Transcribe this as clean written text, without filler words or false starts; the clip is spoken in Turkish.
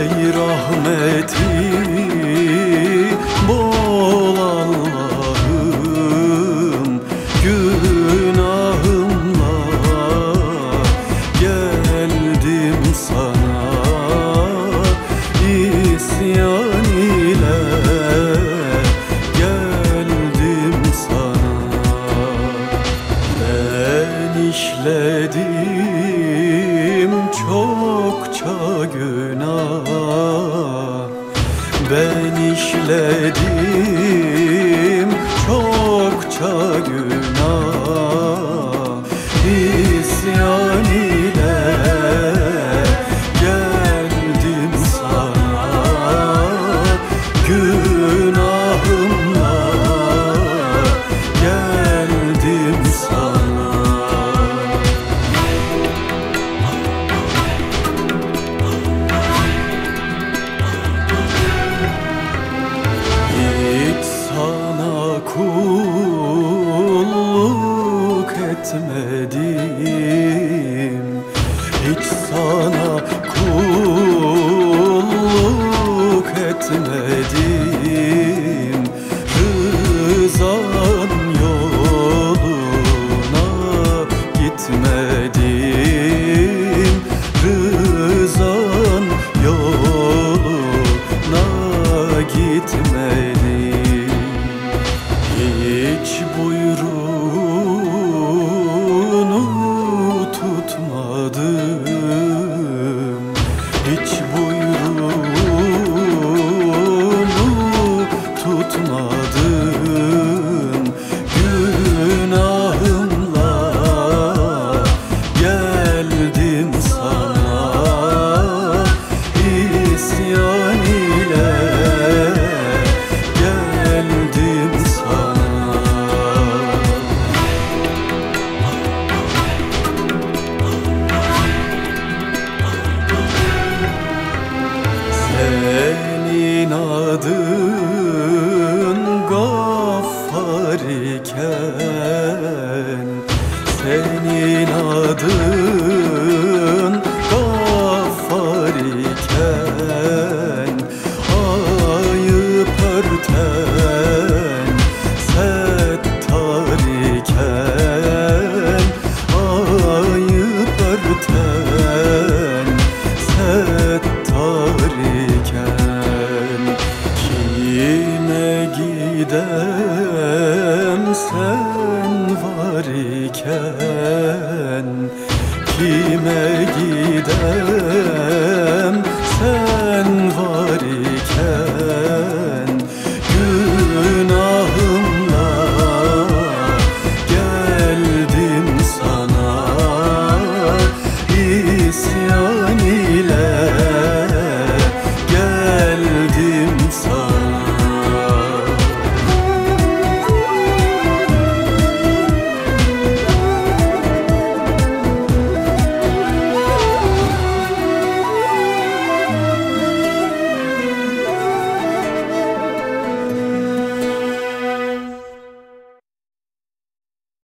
rahmeti bol Allah'ım, günahımla geldim sana, isyan ile geldim sana. Ben işledim çokça günah, ben işledim çokça günah, isyan ile geldim sana, günahımla geldim sana. Hiç sana kulluk etmedim, hiç sana kulluk etmedim, rızan yoluna gitmedim, rızan yoluna gitmedim. Hiç buyruğunu tutmadım, hiç buyruğunu tutmadım, günahımla geldim sana, isyan ile geldim sana. Senin adın